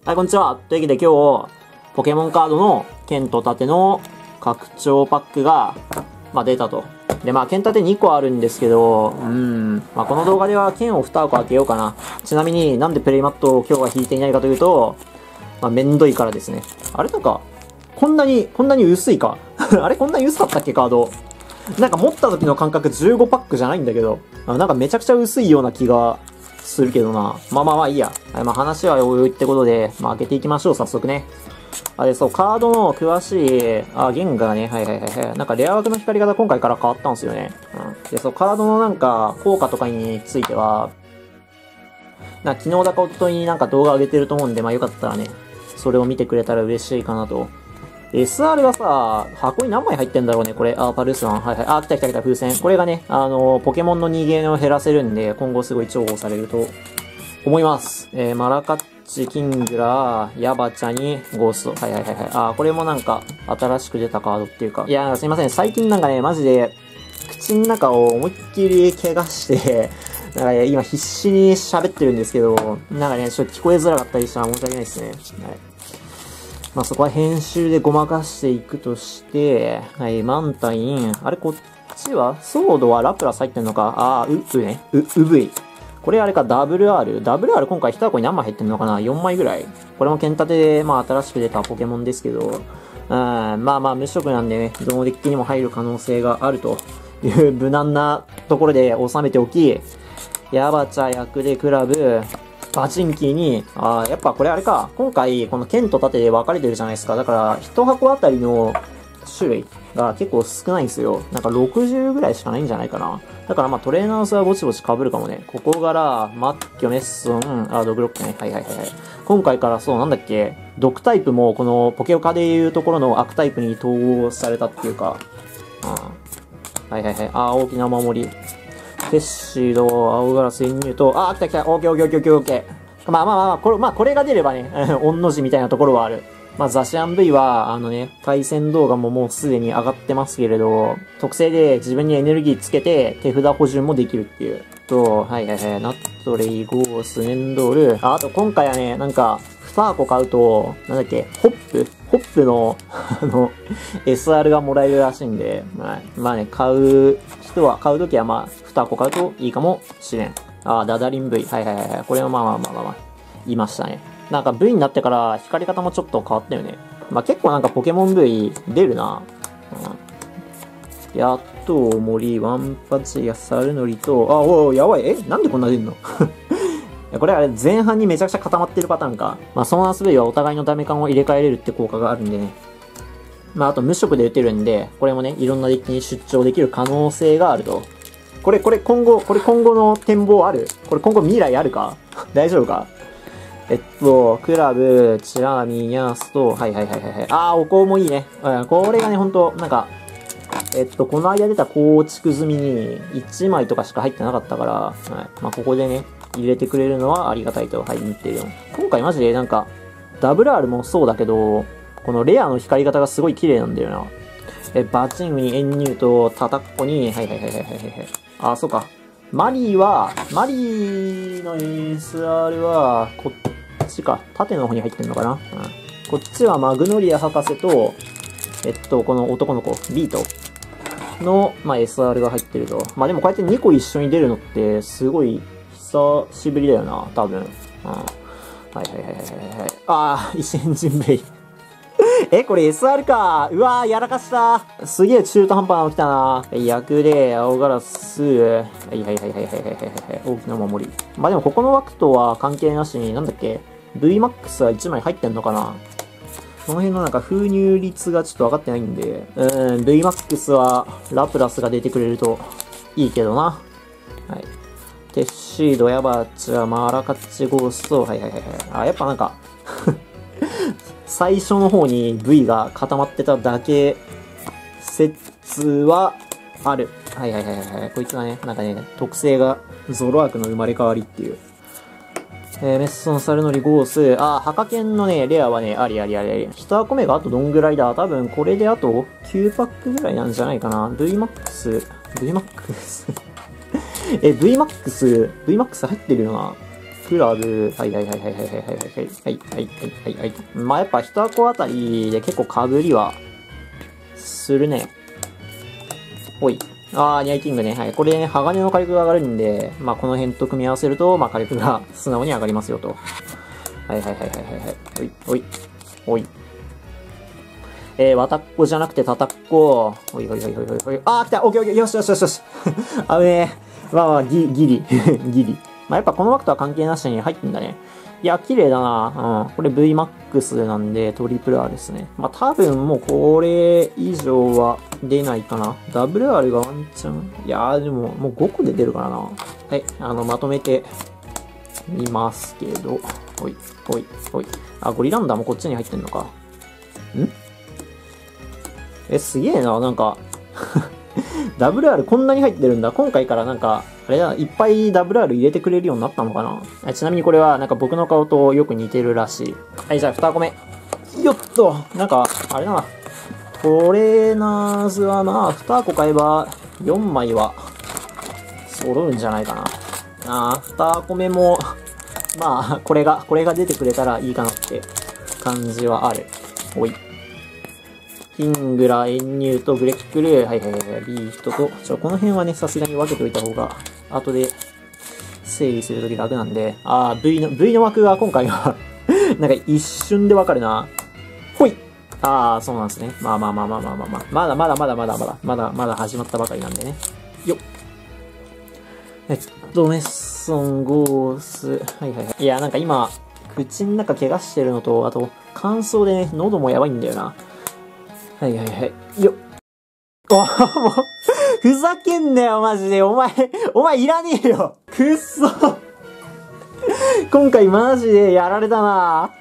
はい、こんにちは。というわけで今日、ポケモンカードの剣と盾の拡張パックが、出たと。で、剣盾2個あるんですけど、この動画では剣を2箱開けようかな。ちなみになんでプレイマットを今日は引いていないかというと、めんどいからですね。あれなんか、こんなに薄いかあれこんなに薄かったっけカード。なんか持った時の感覚15パックじゃないんだけど、なんかめちゃくちゃ薄いような気がするけどな。いいや。話はおいおいってことで、開けていきましょう、早速ね。そう、カードの詳しい、弦がね、なんかレア枠の光り方今回から変わったんですよね。で、そう、カードのなんか、効果とかについては、昨日だか一昨日になんか動画上げてると思うんで、よかったらね、それを見てくれたら嬉しいかなと。SR がさ、箱に何枚入ってんだろうね、これ。パルスワン。来た、風船。これがね、ポケモンの逃げを減らせるんで、今後すごい重宝されると思います。マラカッチ、キングラー、ヤバチャに、ゴースト。これもなんか、新しく出たカードっていうか。いや、すいません。最近なんかね、マジで、口の中を思いっきり怪我してなんかね、今必死に喋ってるんですけど、なんかね、ちょっと聞こえづらかったりしたら申し訳ないですね。そこは編集でごまかしていくとして、マンタイン。あれ、こっちはソードはラプラス入ってんのか。ウブイ。これあれか、WR。WR 今回1箱に何枚入ってんのかな ?4 枚ぐらい。これも剣盾で、新しく出たポケモンですけど、無色なんでね、どのデッキにも入る可能性があるという無難なところで収めておき、ヤバチャ役でクラブ、バチンキーに、やっぱこれあれか、今回この剣と盾で分かれてるじゃないですか。だから、1箱あたりの種類が結構少ないんですよ。なんか60ぐらいしかないんじゃないかな。だからトレーナーズはぼちぼち被るかもね。ここから、マッキョ、メッソン、ドグロックね。今回からそう、なんだっけ、毒タイプもこのポケオカでいうところの悪タイプに統合されたっていうか、大きな守り。テッシード、青ガラス、潜入と、来た、オッケー。これが出ればね、御の字みたいなところはある。ザシアン V は、対戦動画ももうすでに上がってますけれど、特性で自分にエネルギーつけて手札補充もできるっていう。ナットレイ、ゴース、ネンドール。あと今回はね、なんか、2箱買うと、なんだっけ、ホップの、SR がもらえるらしいんで、買う人は、買うときは2箱買うといいかもしれん。ダダリン V。これは言いましたね。なんか V になってから光り方もちょっと変わったよね。結構なんかポケモン V 出るな。やっと森、ワンパチやサルノリと、やばい。なんでこんな出んのこれあれ前半にめちゃくちゃ固まってるパターンか。ソーナス V はお互いのダメ感を入れ替えれるって効果があるんでね。あと無色で打てるんで、これもね、いろんなデッキに出張できる可能性があると。これ今後の展望ある？これ今後未来あるか大丈夫か？クラブ、チラーミー、ニャースと、お香もいいね。これがね、ほんと、なんか、この間出た構築済みに1枚とかしか入ってなかったから、ここでね、入れてくれるのはありがたいと、見てるよ。今回マジでなんか、WR もそうだけど、このレアの光り方がすごい綺麗なんだよな。バチングにエンニューと、タタッコに、そうか。マリーの SR は、こっちか。縦の方に入ってんのかな、こっちはマグノリア博士と、この男の子、ビートの、SR が入ってると。でもこうやって2個一緒に出るのって、すごい、久しぶりだよな、多分。石エンジンベイ。これ SR か。うわー、やらかした。すげえ中途半端なの来たな。役で、青ガラス。大きな守り。でもここの枠とは関係なしに、なんだっけ VMAX は1枚入ってんのかな。この辺のなんか封入率がちょっと分かってないんで、VMAX はラプラスが出てくれるといいけどな。テッシード、ヤバチャ、マラカッチ、ゴースト。やっぱなんか最初の方に V が固まってただけ説はある。こいつはね、なんかね、特性がゾロアークの生まれ変わりっていう。メッソン、サルノリ、ゴース。ハカケンのね、レアはね、あり。1箱目があとどんぐらいだ？多分これであと9パックぐらいなんじゃないかな。VMAX。VMAX 入ってるよな。 クラブ、はいはいはいはいはいはいはいはいはいはいはい。まあやっぱ一箱あたりで結構被りは、するね。ほい。ニャイキングね。はい。これね、鋼の火力が上がるんで、まあこの辺と組み合わせると、まあ火力が素直に上がりますよと。はいはいはいはいはいはい。ほい、ほい、ほい。わたっこじゃなくてたたっこ。ほいほいほいほいほいほい。来たオッケーオッケーよしよしよしよし。あぶねえ。まあまあ、ギリ。ギリ。まあやっぱこの枠とは関係なしに入ってんだね。いや、綺麗だな。これ VMAX なんで、トリプル R ですね。まあ多分もうこれ以上は出ないかな。WR がワンチャン。いやーでも、もう5個で出るからな。はい、まとめてみますけど。ほい、ほい、ほい。ゴリランダーもこっちに入ってんのか。すげえな、なんか、WR こんなに入ってるんだ。今回からなんか、あれだ、いっぱい WR 入れてくれるようになったのかな。ちなみにこれはなんか僕の顔とよく似てるらしい。はい、じゃあ2個目。よっと、なんか、あれだな。トレーナーズはまあ、2個買えば4枚は揃うんじゃないかな。2個目も、まあ、これが出てくれたらいいかなって感じはある。おい。キングラ、エンニューとブレックル、はいはいはい、ビーフトと、この辺はね、さすがに分けておいた方が、後で整理するとき楽なんで、V の枠が今回は、なんか一瞬で分かるな。ほいそうなんですね。まだ始まったばかりなんでね。よっ。メッソン、ゴース、はいはいはい。いや、なんか今、口の中怪我してるのと、あと、乾燥でね、喉もやばいんだよな。はいはいはい。よっ。もう、ふざけんなよ、マジで。お前いらねえよ。くっそ。今回マジでやられたな。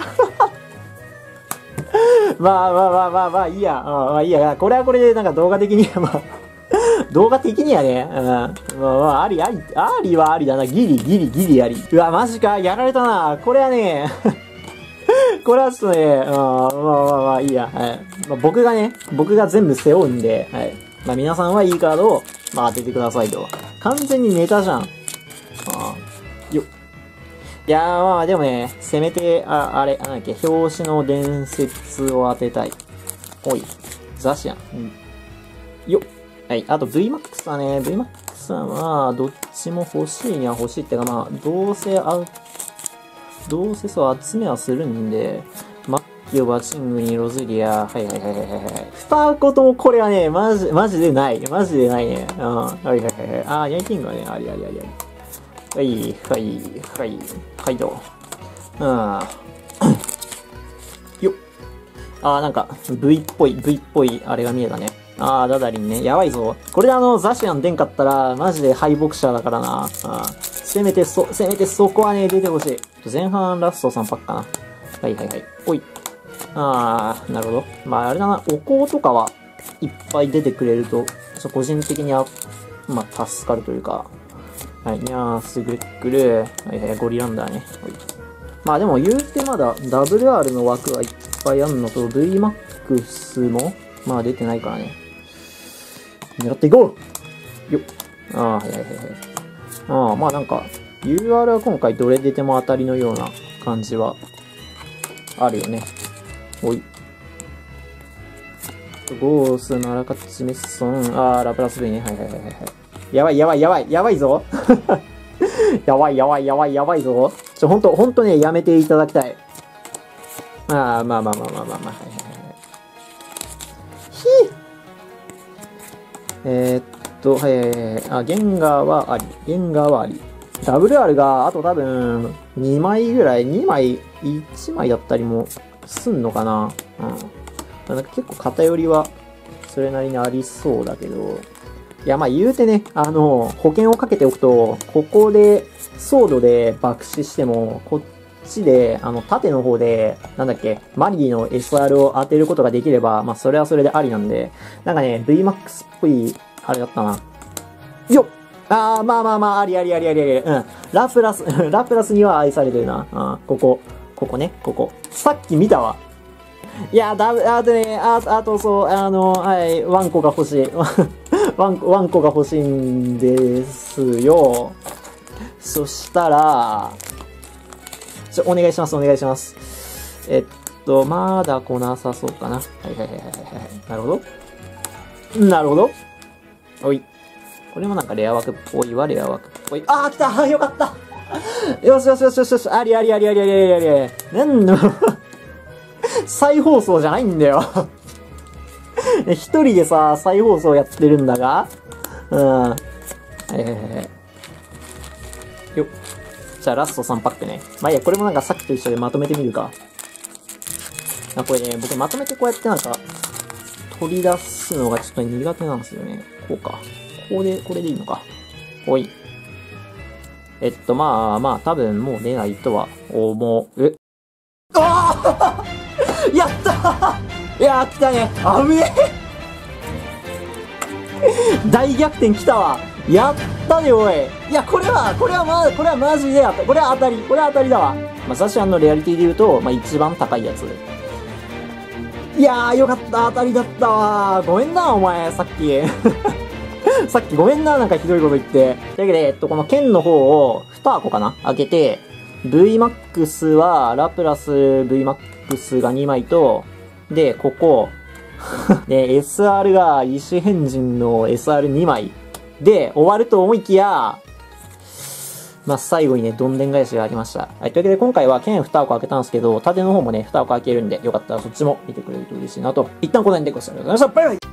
まあ、いいや。いいや。これはこれで、なんか動画的には、動画的にはね、ありはありだな。ギリあり。うわ、マジか。やられたな。これはね、これはちょっとね、まあいいや。はい。僕が全部背負うんで、はい。皆さんはいいカードを、当ててくださいと。完全にネタじゃん。よっ。いやー、でもね、せめて、なんだっけ、表紙の伝説を当てたい。おい。ザシアン。よっ。はい。あと VMAX はね、VMAX はどっちも欲しいには欲しいってか、どうせそう集めはするんで、マッキオ、バチングにロズリア、はい。二個ともこれはね、マジでない。マジでないね。はい。ヤイキングはね、あり。はいと。よっ。なんか、V っぽい、あれが見えたね。ダダリンね。やばいぞ。これでザシアン出んかったら、マジで敗北者だからな。せめてそこはね、出てほしい。前半ラスト3パックかな。はい。おい。なるほど。あれだな、お香とかはいっぱい出てくれると、個人的には、助かるというか。はい、ニャース、グレックル、はい、ゴリランダーね。でも言うてまだ WR の枠はいっぱいあるのと、VMAX も、出てないからね。狙っていこうよっ。はい。なんか、UR は今回どれ出ても当たりのような感じは、あるよね。おい。ゴース、ナラカッチ、メッソン、ラプラス V ね。はい。やばいぞ。やばいぞ。ほんとね、やめていただきたい。はい。ゲンガーはあり。WR が、あと多分、2枚ぐらい、1枚だったりもすんのかな。なんか結構偏りは、それなりにありそうだけど、いや、言うてね、保険をかけておくと、ここで、ソードで爆死しても、こっちで、縦の方で、マリーの SR を当てることができれば、それはそれでありなんで、なんかね、VMAX っぽい、あれだったな。よっあり。ラプラスには愛されてるな。ここね。さっき見たわ。いや、あとそう、はい、ワンコが欲しい。ワンコが欲しいんですよ。そしたら、 お願いします、お願いします。まだ来なさそうかな。はいはいはいはいはい。なるほど。なるほど。おい。これもなんかレア枠っぽいわ、レア枠っぽい。あー、来たよかったよしよしよしよしよし、ありありありありありありありあり。なんの再放送じゃないんだよ一人でさ、再放送やってるんだがよっ。じゃあラスト3パックね。まあいいや、これもなんかさっきと一緒でまとめてみるか。これね、僕まとめてこうやってなんか、取り出すのがちょっと苦手なんですよね。こうか。これでいいのか。ほい。まあ、多分もう出ないとは思う。ああやったーいやー来たねあぶね大逆転来たわやったねおいいや、これはマジでこれは当たりだわ。まあ、ザシアンのレアリティで言うと、まあ、一番高いやつ。いやー、よかった、当たりだったわごめんな、お前、さっき。さっきごめんな、なんかひどいこと言って。というわけで、この剣の方を2箱かな開けて、VMAX は、ラプラス VMAX が2枚と、で、ここ、で、SR が、異種変人の SR2 枚。で、終わると思いきや、まあ、最後にね、どんでん返しがありました。はい、というわけで今回は剣2箱開けたんですけど、縦の方もね、2箱開けるんで、よかったらそっちも見てくれると嬉しいなと。一旦この辺でご視聴ありがとうございました。バイバイ。